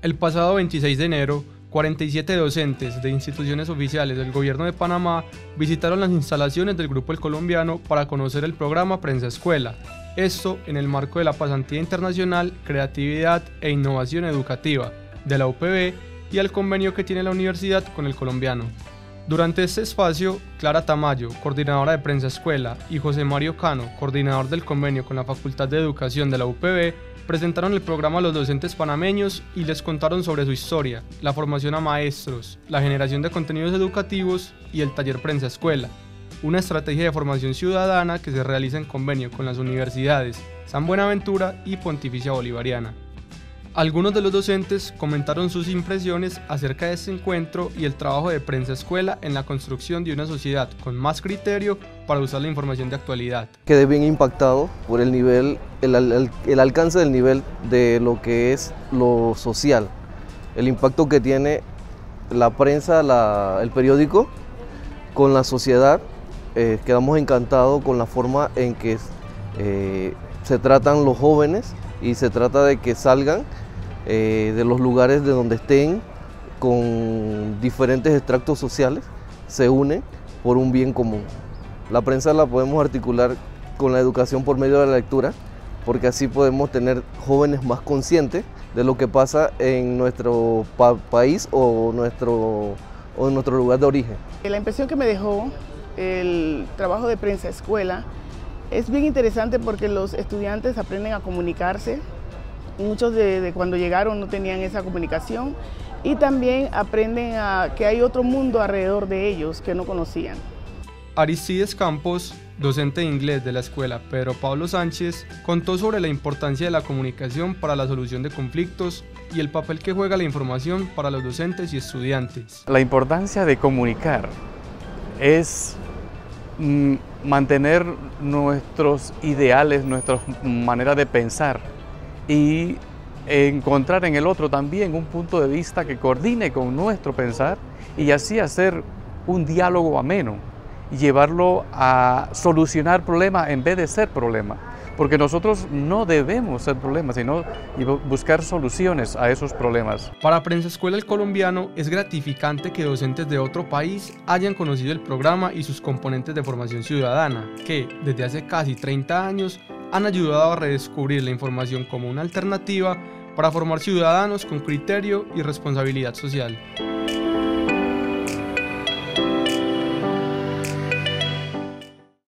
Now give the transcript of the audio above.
El pasado 26 de enero, 47 docentes de instituciones oficiales del Gobierno de Panamá visitaron las instalaciones del Grupo El Colombiano para conocer el programa Prensa Escuela, esto en el marco de la Pasantía Internacional Creatividad e Innovación Educativa de la UPB y el convenio que tiene la universidad con El Colombiano. Durante este espacio, Clara Tamayo, coordinadora de Prensa Escuela, y José Mario Cano, coordinador del convenio con la Facultad de Educación de la UPB, presentaron el programa a los docentes panameños y les contaron sobre su historia, la formación a maestros, la generación de contenidos educativos y el taller Prensa Escuela, una estrategia de formación ciudadana que se realiza en convenio con las universidades San Buenaventura y Pontificia Bolivariana. Algunos de los docentes comentaron sus impresiones acerca de este encuentro y el trabajo de Prensa Escuela en la construcción de una sociedad con más criterio para usar la información de actualidad. Quedé bien impactado por el nivel, el alcance del nivel de lo que es lo social, el impacto que tiene la prensa, el periódico con la sociedad. Quedamos encantados con la forma en que se tratan los jóvenes y se trata de que salgan de los lugares de donde estén con diferentes extractos sociales, se unen por un bien común. La prensa la podemos articular con la educación por medio de la lectura, porque así podemos tener jóvenes más conscientes de lo que pasa en nuestro país o en nuestro lugar de origen. La impresión que me dejó el trabajo de Prensa Escuela es bien interesante porque los estudiantes aprenden a comunicarse. Muchos de cuando llegaron no tenían esa comunicación y también aprenden a que hay otro mundo alrededor de ellos que no conocían. Aristides Campos, docente de inglés de la escuela Pedro Pablo Sánchez, contó sobre la importancia de la comunicación para la solución de conflictos y el papel que juega la información para los docentes y estudiantes. La importancia de comunicar es mantener nuestros ideales, nuestra manera de pensar y encontrar en el otro también un punto de vista que coordine con nuestro pensar y así hacer un diálogo ameno y llevarlo a solucionar problemas en vez de ser problemas. Porque nosotros no debemos ser problemas, sino buscar soluciones a esos problemas. Para Prensa Escuela El Colombiano es gratificante que docentes de otro país hayan conocido el programa y sus componentes de formación ciudadana, que desde hace casi 30 años han ayudado a redescubrir la información como una alternativa para formar ciudadanos con criterio y responsabilidad social.